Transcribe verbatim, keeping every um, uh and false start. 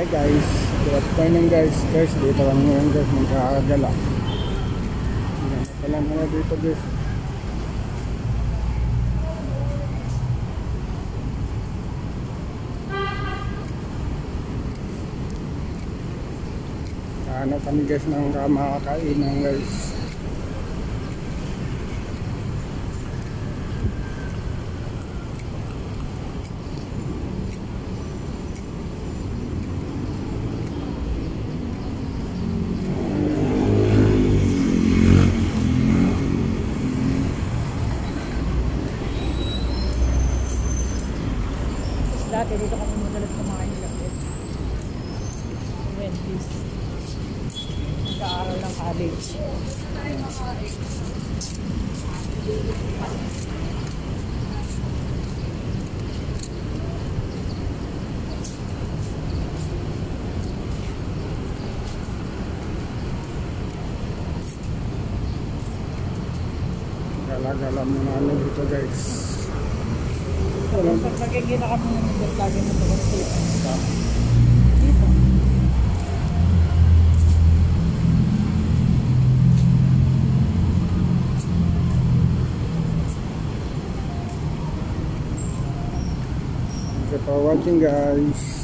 Hi guys, good afternoon guys. Guys, dito kami ngayon guys, magkakagala. Yan, pala muna dito guys. Ano kami guys ng makakainan guys. Dati dito kami madalas kumain ng gabi. Wendy's. Nag-aaral ng college. Gala-gala muna ano dito guys. Pag nagigina kami ng mga lagi na ito kasi dito. Thank you for watching guys.